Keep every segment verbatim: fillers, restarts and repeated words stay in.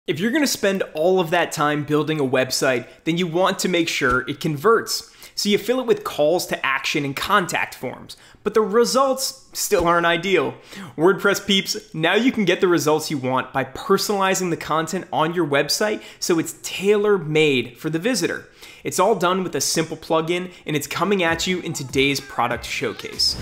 If you're going to spend all of that time building a website, then you want to make sure it converts. So you fill it with calls to action and contact forms, but the results still aren't ideal. WordPress peeps, now you can get the results you want by personalizing the content on your website so it's tailor-made for the visitor. It's all done with a simple plugin, and it's coming at you in today's product showcase.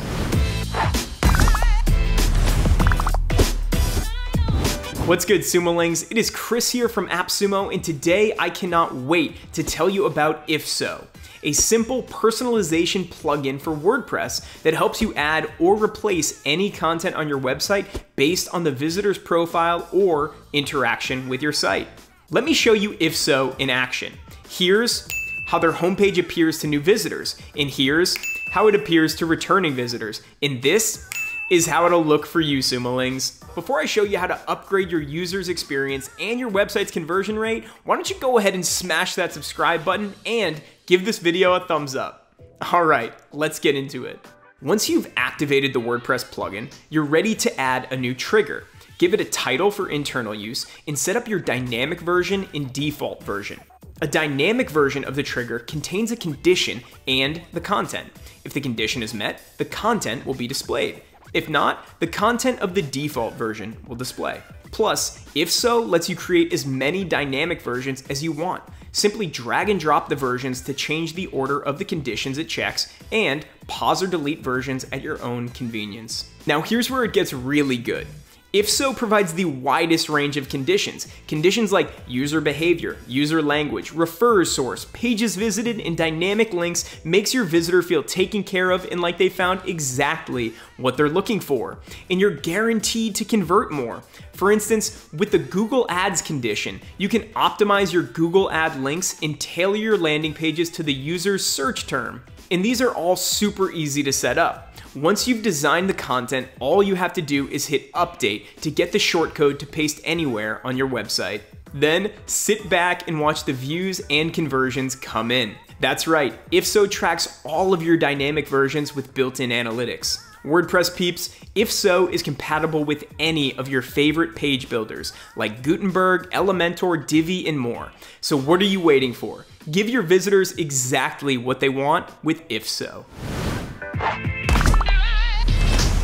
What's good, Sumolings? It is Chris here from AppSumo, and today I cannot wait to tell you about IfSo, a simple personalization plugin for WordPress that helps you add or replace any content on your website based on the visitor's profile or interaction with your site. Let me show you IfSo in action. Here's how their homepage appears to new visitors, and here's how it appears to returning visitors, and this is how it'll look for you, Sumolings. Before I show you how to upgrade your user's experience and your website's conversion rate, why don't you go ahead and smash that subscribe button and give this video a thumbs up. All right, let's get into it. Once you've activated the WordPress plugin, you're ready to add a new trigger. Give it a title for internal use and set up your dynamic version and default version. A dynamic version of the trigger contains a condition and the content. If the condition is met, the content will be displayed. If not, the content of the default version will display. Plus, IfSo lets you create as many dynamic versions as you want. Simply drag and drop the versions to change the order of the conditions it checks, and pause or delete versions at your own convenience. Now here's where it gets really good. IfSo provides the widest range of conditions. Conditions like user behavior, user language, referrer source, pages visited, and dynamic links makes your visitor feel taken care of and like they found exactly what they're looking for. And you're guaranteed to convert more. For instance, with the Google Ads condition, you can optimize your Google Ad links and tailor your landing pages to the user's search term. And these are all super easy to set up. Once you've designed the content, all you have to do is hit update to get the shortcode to paste anywhere on your website. Then sit back and watch the views and conversions come in. That's right, IfSo tracks all of your dynamic versions with built-in analytics. WordPress peeps, IfSo is compatible with any of your favorite page builders like Gutenberg, Elementor, Divi, and more. So what are you waiting for? Give your visitors exactly what they want with IfSo.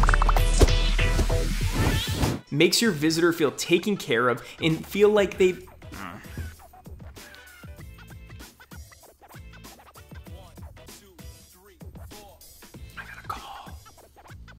Makes your visitor feel taken care of and feel like they've